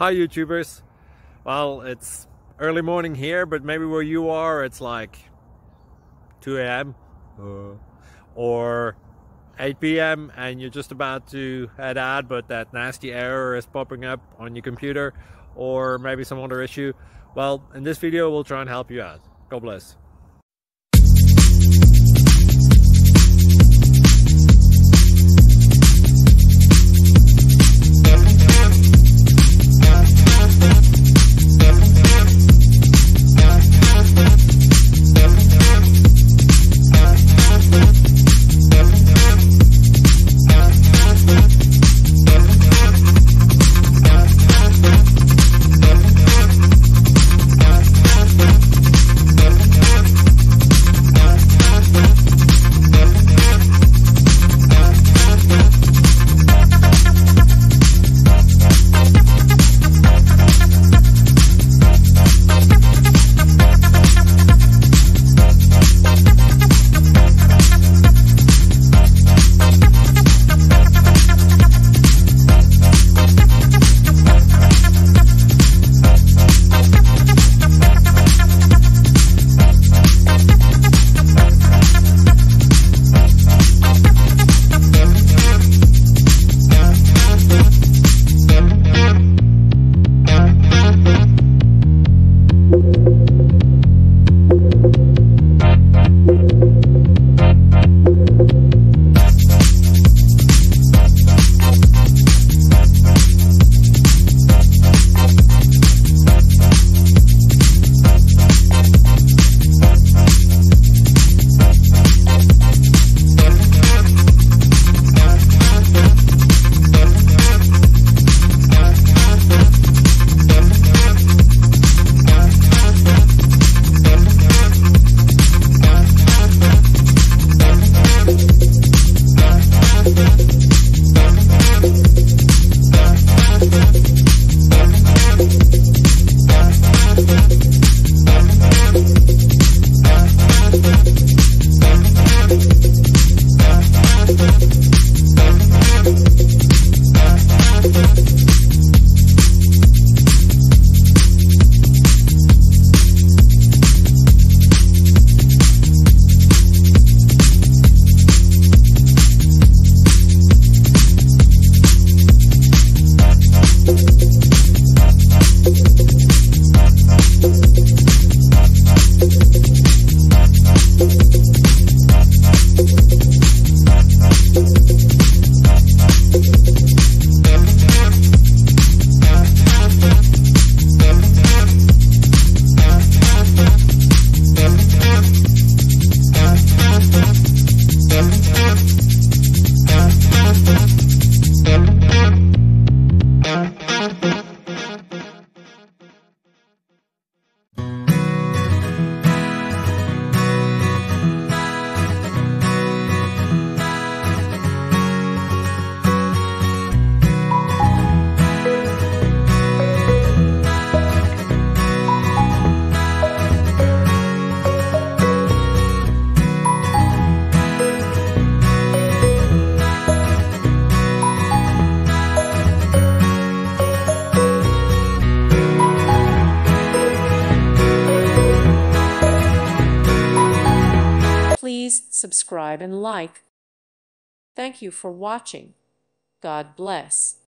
Hi YouTubers. Well, it's early morning here, but maybe where you are it's like 2 a.m. or 8 p.m. and you're just about to head out, but that nasty error is popping up on your computer, or maybe some other issue. Well, in this video we'll try and help you out. God bless. Please subscribe and like. Thank you for watching. God bless.